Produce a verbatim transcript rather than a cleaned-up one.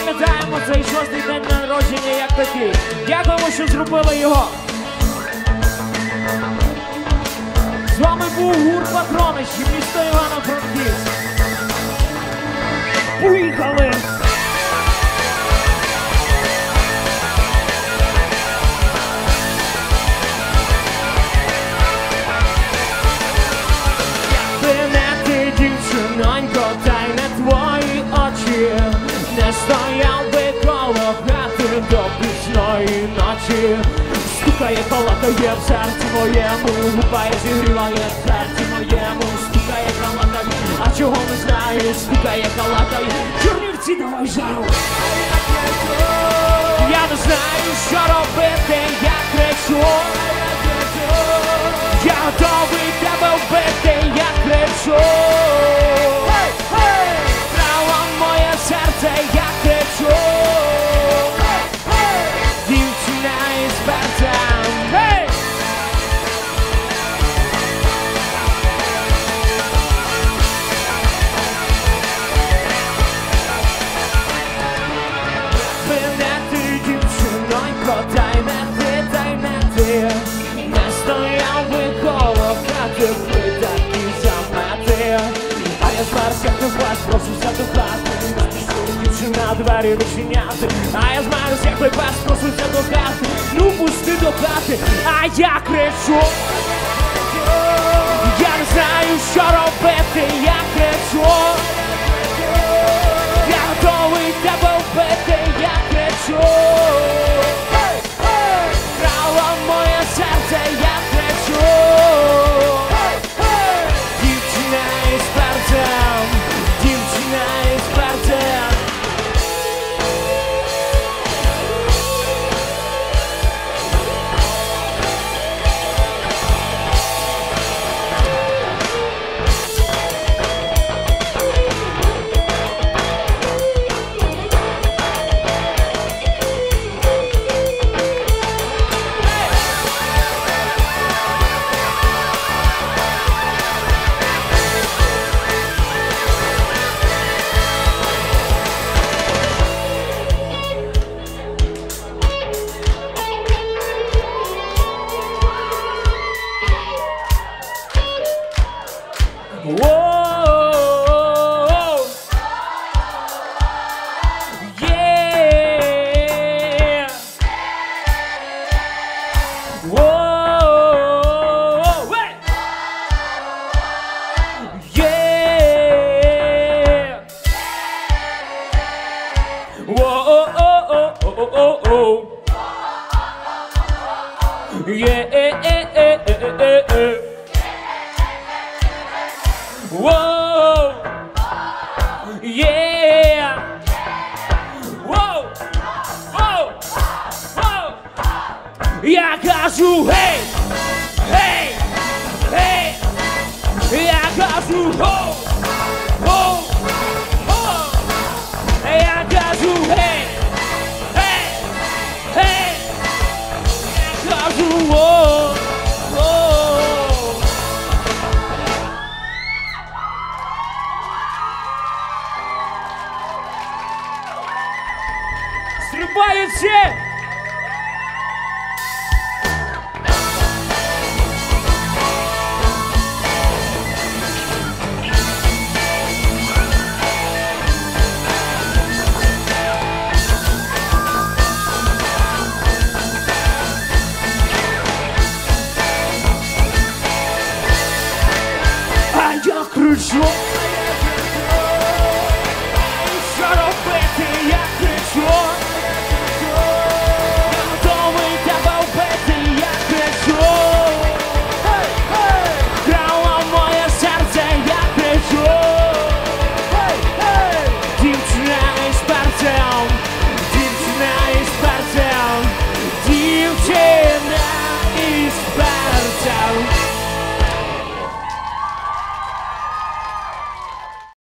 пам'ятаємо цей шостий день народження як такий. Дякуємо, що зробили його. З вами був гурт Патронич, місто Івано-Франківськ. Поїхали! Дівчинонько, та й не твої очі, не стояв би коло хати до пізної ночі. Стукає, колотає в серці моєму, гупає, зігріває в серці моєму. Стукає, колотає, а чого не знаю, стукає, колотає. Чорнівці, давай жару. Я не знаю, що робити, я кричу. Я готовий тебе вбити, я кричу. Hey, hey! Право моє серце, я кричу. Hey, hey! Дівчина із берцем. Hey! Мене ти, дівчинонько, та й не ти, та й не ти. Не стояв би коло хати, ви такі замети. А я змерз, як не вас, просуся до хати. Дівчина двері відчиняти. А я змерз, як не вас, просуся до хати. Ну пусти до хати, а я кричу. Я не знаю, що робити, я кричу. Я готовий тебе вбити, я кричу. Право моє серце, я кричу. Дівчина із перцем, дівчина із перцем. Я кажу, гей, гей, гей, я кажу, хоу, хоу, хоу, я кажу, гей, гей, гей, я кажу, воу, воу. Стрибають всі!